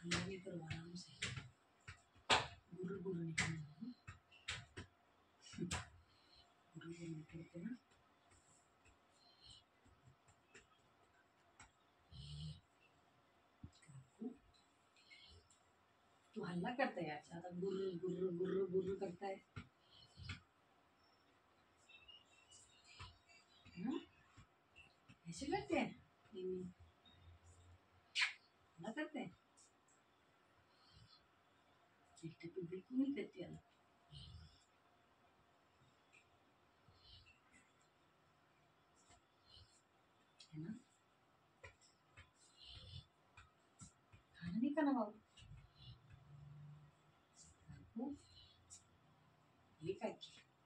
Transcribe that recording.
हल्ला नहीं करो, आराम से गुरु गुरु नहीं करना, गुरु गुरु नहीं करते ना। तू हल्ला करता है यार, ज्यादा गुरु गुरु गुरु गुरु करता है। ऐसे करते हैं, हल्ला करते हैं। बेटा तू बिल्कुल नहीं करती है ना। खाना नहीं खाना बाबू, ये क्या